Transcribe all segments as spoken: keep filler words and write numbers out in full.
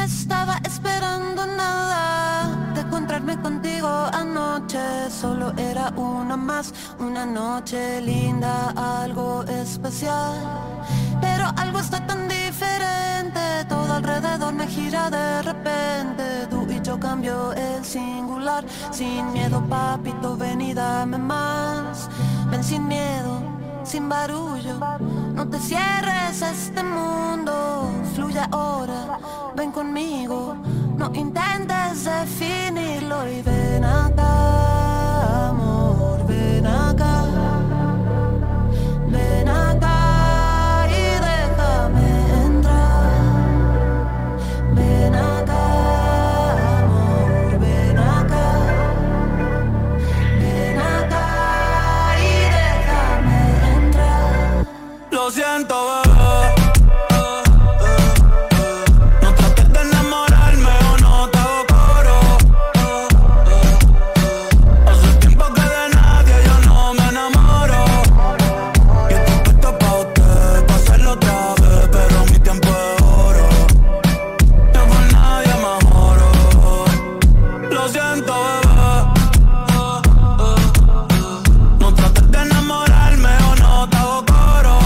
estaba esperando nada de encontrarme contigo anoche. Solo era una más, una noche linda, algo especial. Pero algo está tan diferente, todo alrededor me gira de repente. Tú y yo cambio el singular, sin miedo papito, ven y dame más. Ven sin miedo, sin barullo, no te cierres a este mundo. Fluye ahora, ven conmigo, no intentes definirlo. Y ven acá, amor, ven acá, ven acá y déjame entrar. Ven acá, amor, ven acá, ven acá y déjame entrar. Lo siento, bebé. No trates de enamorarme o no te hago coro. Hace tiempo que de nadie yo no me enamoro. Y estoy puesto pa' usted, pa' hacerlo otra vez, pero mi tiempo es oro. Yo con nadie me joro. Lo siento, bebé. No trates de enamorarme o no te hago coro.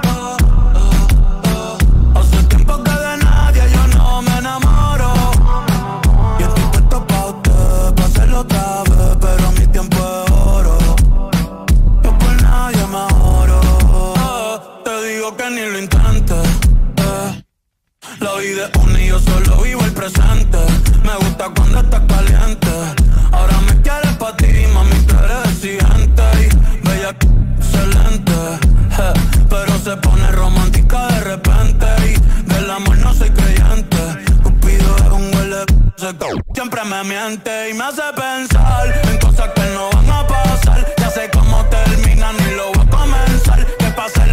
Hace tiempo que de nadie yo no me enamoro. Y estoy puesto pa' usted, pa' hacerlo otra vez, pero mi tiempo es oro. Yo por nadie me joro. Te digo que ni lo intentes, eh. La vida es una y yo solo vivo el presente. Me gusta cuando estás caliente. Ahora me quieres pa' ti, mami, tú eres exigente y bella, excelente, eh. Pero se pone romántica de repente y del amor no soy creyente. Cupido es un huele seco, siempre me miente y me hace pensar en cosas que no van a pasar. Ya sé cómo terminan y lo voy a comenzar. Que pase